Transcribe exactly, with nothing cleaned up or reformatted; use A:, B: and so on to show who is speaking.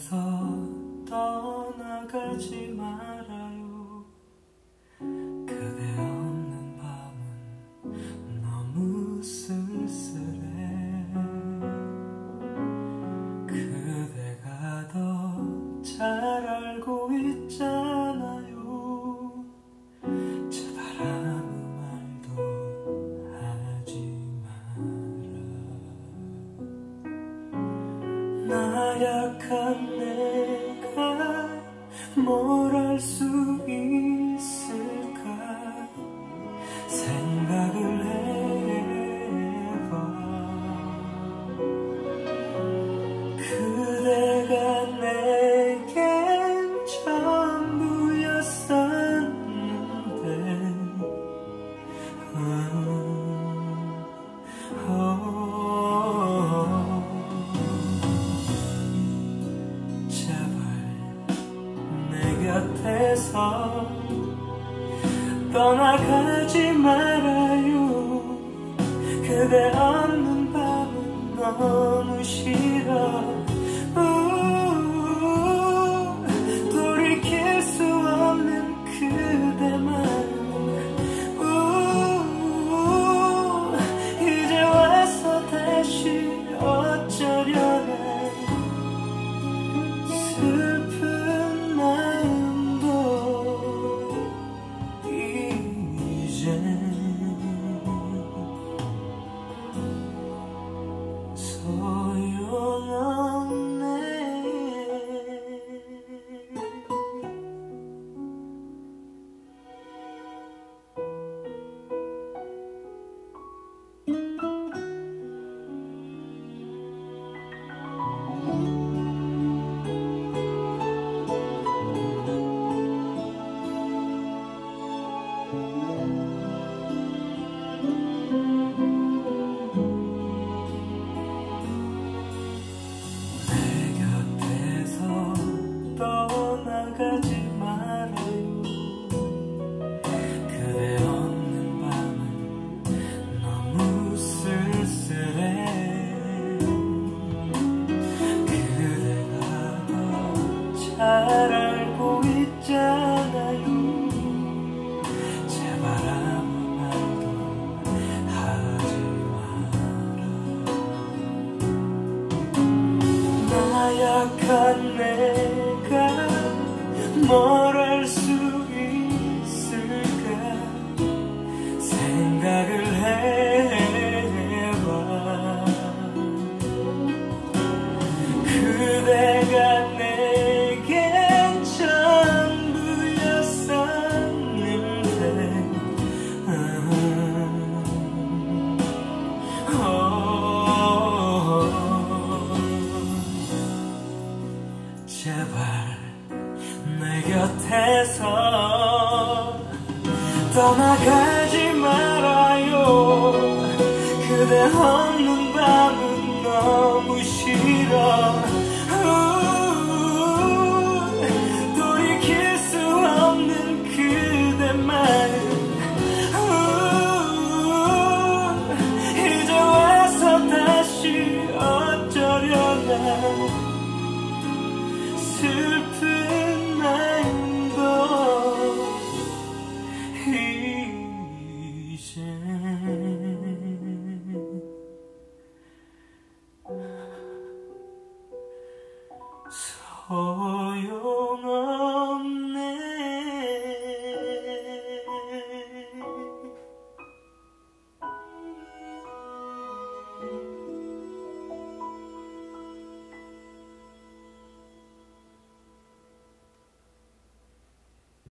A: 곁에서 떠나가지 말아요. 그대 없는 밤은 너무 쓸쓸해. 그대가 더 잘 알고 있잖아요. 제발 아무 말도 하지 마라. 나약한 내가 뭘 할 수 있을까 생각을 해봐. 그대가 내겐 전부였었는데 음, 어, 제발 내 곁에서 떠나가지 말아요. 그대 없는 밤은 너무 싫어. 우, 돌이킬 수 없는 그대 마음. 우, 이제 와서 다시 어쩌려나. 슬픈 마음도 이제 소용없네. 떠나가지 말아요. 그대 없는 밤은 너무 쓸쓸해. 그대가 더 잘 알고 있잖아요. 제발 아무 말도 하지 마라. 나약한 내가 뭘 할 수 있을까 생각을 해봐. 그대가 내겐 전부였었는데 음, 어, 제발 내 곁에서 떠나가지 말아요. 그대 없는 밤은 너무 싫어. 우, 돌이킬 수 없는 그대 마음. 우, 이제 와서 다시 어쩌려나. 슬픈 마음도 이제